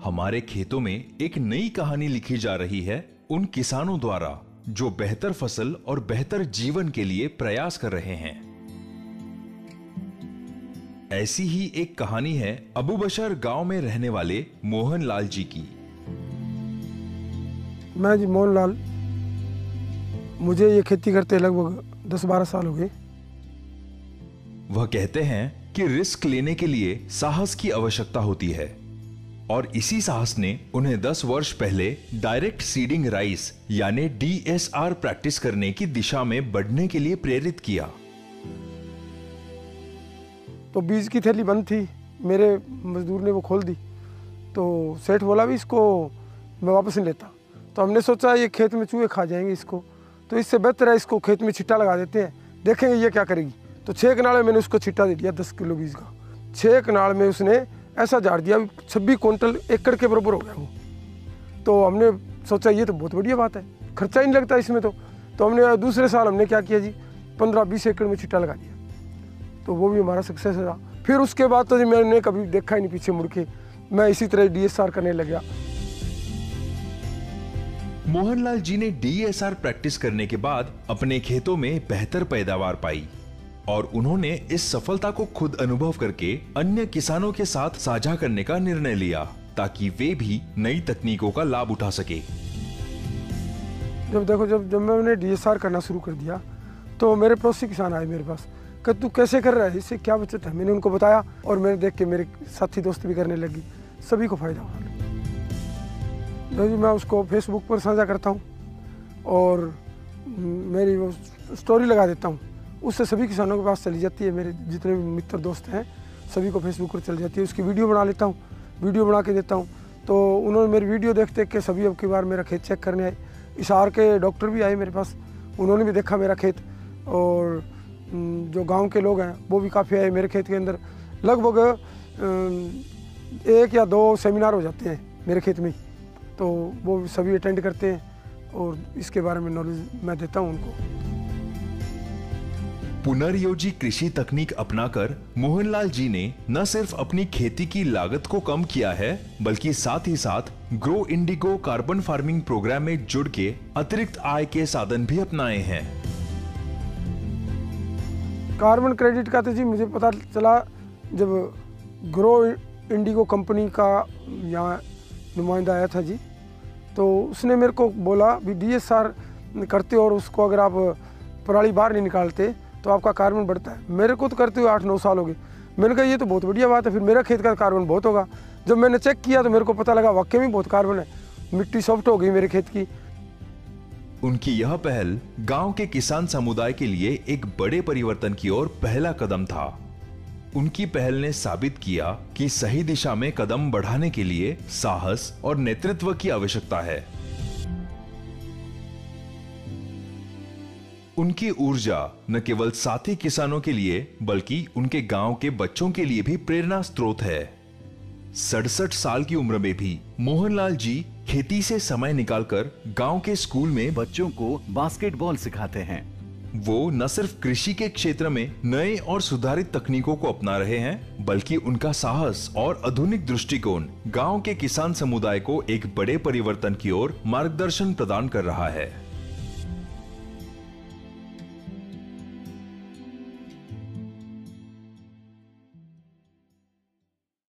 हमारे खेतों में एक नई कहानी लिखी जा रही है उन किसानों द्वारा जो बेहतर फसल और बेहतर जीवन के लिए प्रयास कर रहे हैं। ऐसी ही एक कहानी है अबू बशर गांव में रहने वाले मोहन लाल जी की। मैं जी मोहन लाल, मुझे ये खेती करते लगभग 10-12 साल हो गए। वह कहते हैं कि रिस्क लेने के लिए साहस की आवश्यकता होती है और इसी साहस ने उन्हें 10 वर्ष पहले डायरेक्ट सीडिंग राइस यानी DSR प्रैक्टिस करने की दिशा में बढ़ने के लिए प्रेरित किया। तो बीज की थैली बंद थी, मेरे मजदूर ने वो खोल दी, तो सेठ बोला भी इसको मैं वापस नहीं लेता। तो हमने सोचा ये खेत में चूहे खा जाएंगे इसको, तो इससे बेहतर है इसको खेत में छिट्टा लगा देते हैं, देखेंगे ये क्या करेगी। तो 6 कनाल में मैंने उसको छिट्टा दे दिया 10 किलो बीज का। 6 कनाल में उसने ऐसा झाड़ दिया 26 क्विंटल एकड़ के बराबर हो गया वो। तो हमने सोचा ये तो बहुत बढ़िया बात है, खर्चा ही नहीं लगता इसमें। तो हमने दूसरे साल हमने क्या किया जी, 15-20 एकड़ में छिट्टा लगा दिया, तो वो भी हमारा सक्सेस रहा। फिर उसके बाद तो जी मैंने कभी देखा ही नहीं पीछे मुड़ के, मैं इसी तरह DSR करने लग गया। मोहनलाल जी ने DSR प्रैक्टिस करने के बाद अपने खेतों में बेहतर पैदावार पाई और उन्होंने इस सफलता को खुद अनुभव करके अन्य किसानों के साथ साझा करने का निर्णय लिया ताकि वे भी नई तकनीकों का लाभ उठा सके। जब मैंने DSR करना शुरू कर दिया तो मेरे पड़ोसी किसान आए मेरे पास कि तू कैसे कर रहा है, इससे क्या बचत है। मैंने उनको बताया और मैंने देख के मेरे साथी दोस्त भी करने लगी, सभी को फायदा हुआ। मैं उसको फेसबुक पर साझा करता हूँ और मेरी वो स्टोरी लगा देता हूँ, उससे सभी किसानों के पास चली जाती है। मेरे जितने भी मित्र दोस्त हैं सभी को फेसबुक पर चली जाती है। उसकी वीडियो बना लेता हूँ, वीडियो बना के देता हूँ, तो उन्होंने मेरी वीडियो देख के सभी अब की बार मेरा खेत चेक करने आए। हिसार के डॉक्टर भी आए मेरे पास, उन्होंने भी देखा मेरा खेत, और जो गांव के लोग हैं वो भी काफ़ी आए मेरे खेत के अंदर। लगभग 1 या 2 सेमिनार हो जाते हैं मेरे खेत में, तो वो सभी अटेंड करते हैं और इसके बारे में नॉलेज मैं देता हूँ उनको। पुनर्योजी कृषि तकनीक अपनाकर मोहनलाल जी ने न सिर्फ अपनी खेती की लागत को कम किया है बल्कि साथ ही साथ Grow Indigo carbon farming program में जुड़ के अतिरिक्त आय के साधन भी अपनाए हैं। कार्बन क्रेडिट का तो जी मुझे पता चला जब ग्रो इंडिगो कंपनी का यहाँ नुमाइंदा आया था जी, तो उसने मेरे को बोला भी DSR करते और उसको अगर आप पराली बाहर नहीं निकालते तो आपका कार्बन बढ़ता है। मेरे को तो करते हुए 8-9 साल हो गए। मैंने कहा ये तो बहुत बढ़िया बात है, फिर मेरा खेत का कार्बन बहुत होगा। जब मैंने चेक किया तो मेरे को पता लगा वाकई में बहुत कार्बन है, मिट्टी सॉफ्ट हो गई मेरे खेत की। उनकी यह पहल गांव के किसान समुदाय के लिए एक बड़े परिवर्तन की ओर पहला कदम था। उनकी पहल ने साबित किया कि सही दिशा में कदम बढ़ाने के लिए साहस और नेतृत्व की आवश्यकता है। उनकी ऊर्जा न केवल साथी किसानों के लिए बल्कि उनके गांव के बच्चों के लिए भी प्रेरणा स्रोत है। 67 साल की उम्र में भी मोहनलाल जी खेती से समय निकालकर गांव के स्कूल में बच्चों को बास्केटबॉल सिखाते हैं। वो न सिर्फ कृषि के क्षेत्र में नए और सुधारित तकनीकों को अपना रहे हैं बल्कि उनका साहस और आधुनिक दृष्टिकोण गांव के किसान समुदाय को एक बड़े परिवर्तन की ओर मार्गदर्शन प्रदान कर रहा है।